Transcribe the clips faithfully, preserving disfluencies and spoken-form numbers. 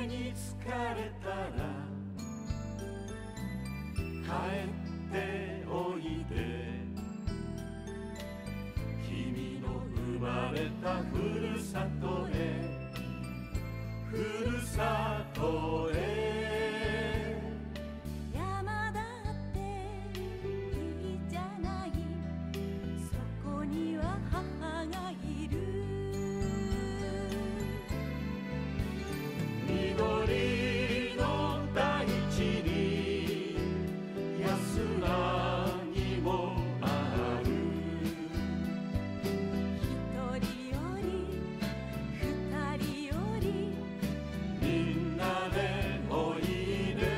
夢に疲れたら帰っておいで、君の生まれたふるさとへ、ふるさとへ。 山だっていいじゃない、そこには母がいる。 緑の大地に安らぎもある。 一人より二人よりみんなでおいで、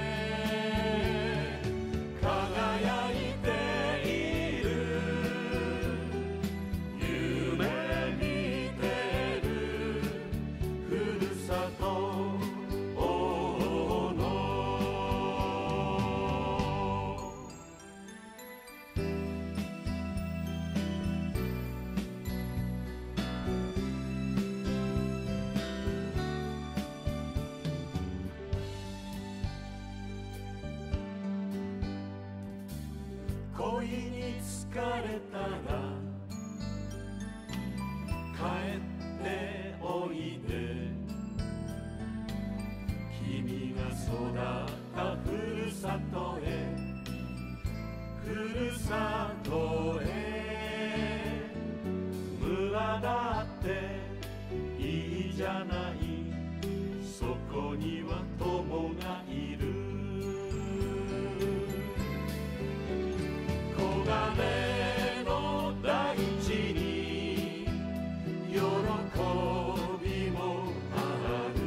輝いている。夢見てるふるさと大野。恋に疲れたら帰っておいで、君が育ったふるさとへ、ふるさとへ。村だっていいじゃない、そこには友がいる。黄金の大地に喜びもある。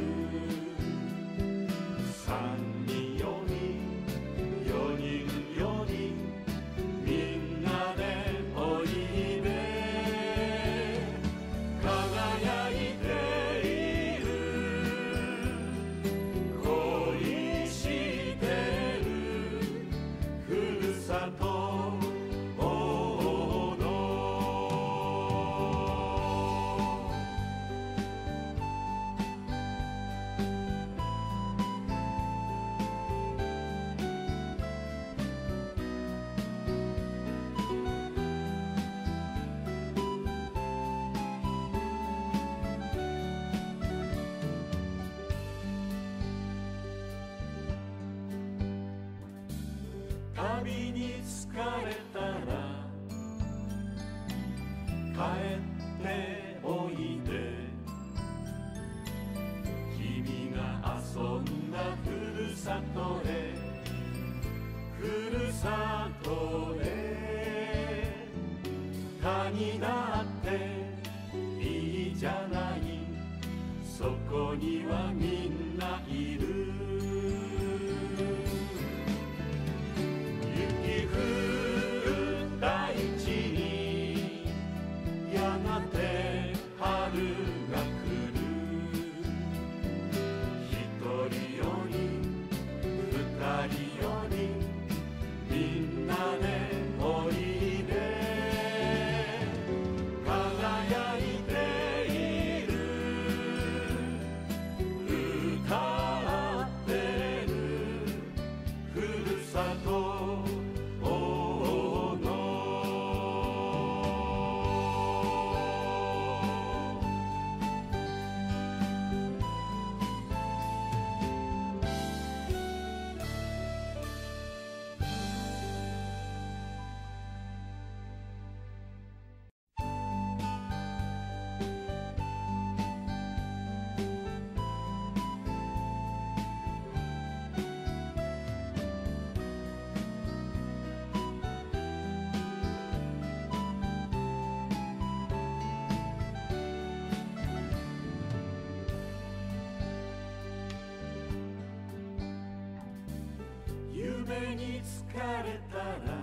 三人四人四人四人みんなでおいで、輝いている。恋してるふるさと大野。旅に疲れたら帰っておいで、君が遊んだふるさとへ、ふるさとへ。カニだっていいじゃない、そこにはみんないる。雪降る大地にやがて春が来る。一人より二人よりみんなでおいで、輝いている。歌ってるふるさと大野。夢に疲れたら